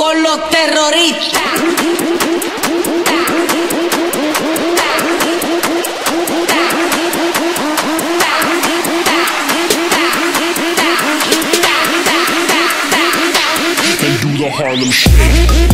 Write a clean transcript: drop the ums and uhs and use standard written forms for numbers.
con los terroristas. And do the Harlem Shake.